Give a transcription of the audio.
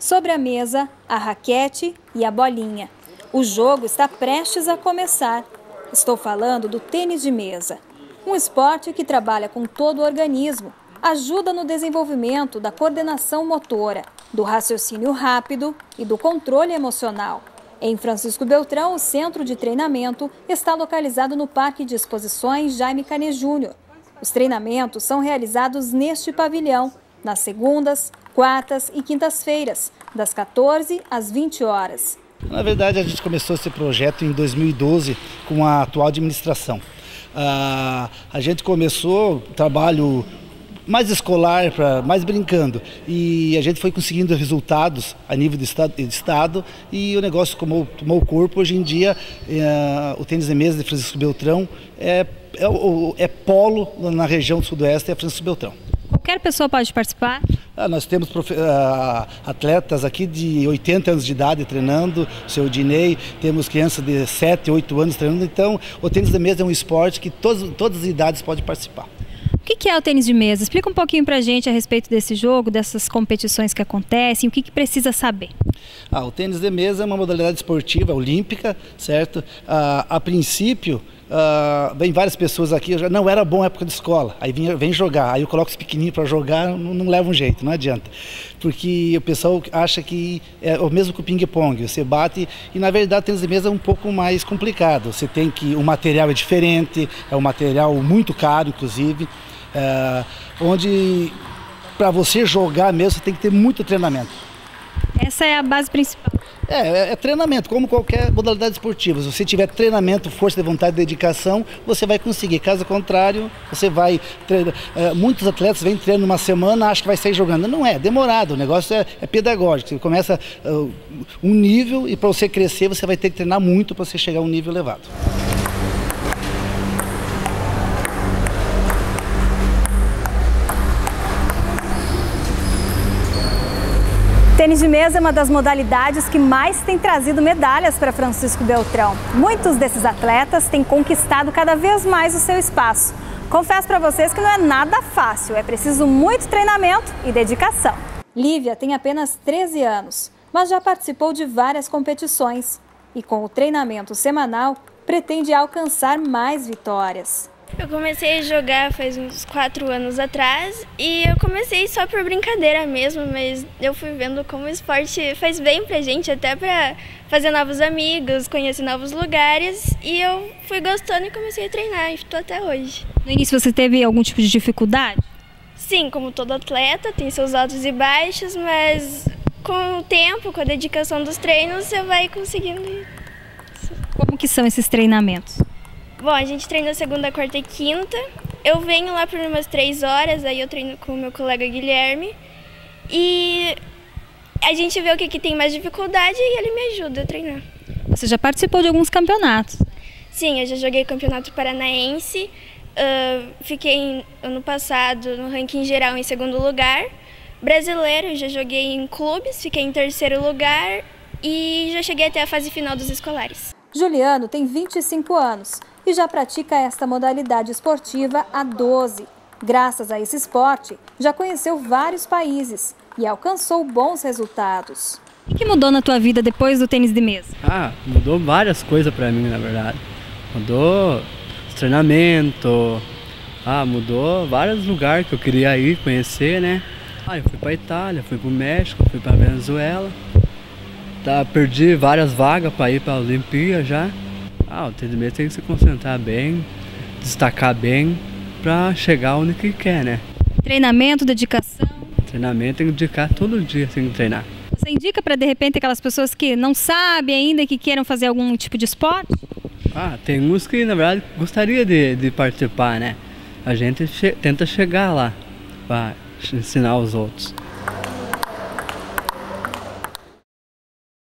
Sobre a mesa, a raquete e a bolinha. O jogo está prestes a começar. Estou falando do tênis de mesa. Um esporte que trabalha com todo o organismo, ajuda no desenvolvimento da coordenação motora, do raciocínio rápido e do controle emocional. Em Francisco Beltrão, o centro de treinamento está localizado no Parque de Exposições Jaime Canet Júnior. Os treinamentos são realizados neste pavilhão, nas segundas, quartas e quintas-feiras, das 14 às 20 horas. Na verdade, a gente começou esse projeto em 2012 com a atual administração. A gente começou o trabalho mais escolar, mais brincando, e a gente foi conseguindo resultados a nível de estado e o negócio tomou corpo. Hoje em dia, o tênis de mesa de Francisco Beltrão é polo na região do Sudoeste, é Francisco Beltrão. Qualquer pessoa pode participar? Nós temos atletas aqui de 80 anos de idade treinando, o seu Dinei, temos crianças de 7, 8 anos treinando, então o tênis de mesa é um esporte que todas as idades podem participar. O que é o tênis de mesa? Explica um pouquinho pra gente a respeito desse jogo, dessas competições que acontecem, o que precisa saber. O tênis de mesa é uma modalidade esportiva olímpica, certo? A princípio, vem várias pessoas aqui, eu já não era bom na época de escola, aí vem jogar, aí eu coloco os pequenininhos para jogar, não leva um jeito, não adianta. Porque o pessoal acha que é o mesmo que o ping-pong, você bate e na verdade o tênis de mesa é um pouco mais complicado. Você tem que, o material é diferente, é um material muito caro inclusive, onde para você jogar mesmo você tem que ter muito treinamento. Essa é a base principal. É treinamento, como qualquer modalidade esportiva. Se você tiver treinamento, força de vontade e dedicação, você vai conseguir. Caso contrário, você vai treinar. Muitos atletas vêm treinando uma semana, acham que vai sair jogando. Não é demorado, o negócio é pedagógico. Você começa um nível e para você crescer, você vai ter que treinar muito para você chegar a um nível elevado. Tênis de mesa é uma das modalidades que mais tem trazido medalhas para Francisco Beltrão. Muitos desses atletas têm conquistado cada vez mais o seu espaço. Confesso para vocês que não é nada fácil, é preciso muito treinamento e dedicação. Lívia tem apenas 13 anos, mas já participou de várias competições. E com o treinamento semanal, pretende alcançar mais vitórias. Eu comecei a jogar faz uns 4 anos atrás e eu comecei só por brincadeira mesmo, mas eu fui vendo como o esporte faz bem pra gente, até pra fazer novos amigos, conhecer novos lugares, e eu fui gostando e comecei a treinar e estou até hoje. No início você teve algum tipo de dificuldade? Sim, como todo atleta, tem seus altos e baixos, mas com o tempo, com a dedicação dos treinos, você vai conseguindo. Como que são esses treinamentos? Bom, a gente treina segunda, quarta e quinta. Eu venho lá por umas 3 horas, aí eu treino com o meu colega Guilherme. E a gente vê o que tem mais dificuldade e ele me ajuda a treinar. Você já participou de alguns campeonatos? Sim, eu já joguei campeonato paranaense. Fiquei ano passado no ranking geral em 2º lugar. Brasileiro, eu já joguei em clubes, fiquei em 3º lugar e já cheguei até a fase final dos escolares. Juliano tem 25 anos e já pratica esta modalidade esportiva há 12. Graças a esse esporte, já conheceu vários países e alcançou bons resultados. O que mudou na tua vida depois do tênis de mesa? Mudou várias coisas pra mim, na verdade. Mudou os treinamentos, mudou vários lugares que eu queria ir conhecer, né? Eu fui pra Itália, fui pro México, fui pra Venezuela. Perdi várias vagas para ir para a Olimpíada já. O tênis de mesa tem que se concentrar bem, destacar bem para chegar onde que quer, né? Treinamento, dedicação? Treinamento tem que dedicar todo dia, tem que treinar. Você indica para de repente aquelas pessoas que não sabem ainda e que queiram fazer algum tipo de esporte? Tem uns que na verdade gostaria de participar, né? A gente tenta chegar lá para ensinar os outros.